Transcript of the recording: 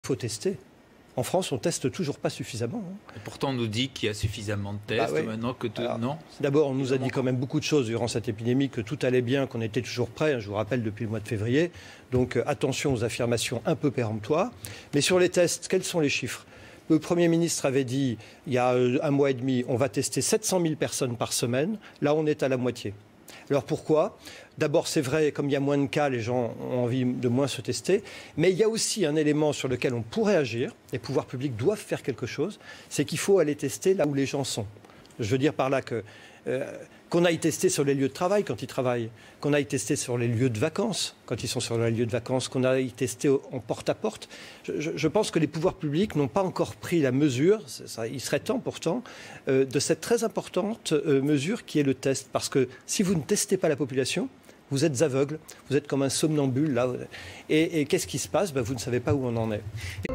Il faut tester. En France, on ne teste toujours pas suffisamment. Et pourtant, on nous dit qu'il y a suffisamment de tests maintenant que... Non. D'abord, on nous a dit quand même beaucoup de choses durant cette épidémie, que tout allait bien, qu'on était toujours prêt. Je vous rappelle, depuis le mois de février. Donc, attention aux affirmations un peu péremptoires. Mais sur les tests, quels sont les chiffres ? Le Premier ministre avait dit, il y a un mois et demi, on va tester 700 000 personnes par semaine. Là, on est à la moitié. Alors pourquoi ? D'abord, c'est vrai, comme il y a moins de cas, les gens ont envie de moins se tester. Mais il y a aussi un élément sur lequel on pourrait agir. Les pouvoirs publics doivent faire quelque chose. C'est qu'il faut aller tester là où les gens sont. Je veux dire par là qu'on aille tester sur les lieux de travail quand ils travaillent, qu'on aille tester sur les lieux de vacances quand ils sont sur les lieux de vacances, qu'on aille tester en porte-à-porte. Je pense que les pouvoirs publics n'ont pas encore pris la mesure, il serait temps pourtant, de cette très importante mesure qui est le test. Parce que si vous ne testez pas la population, vous êtes aveugle, vous êtes comme un somnambule là. Et qu'est-ce qui se passe ? Vous ne savez pas où on en est.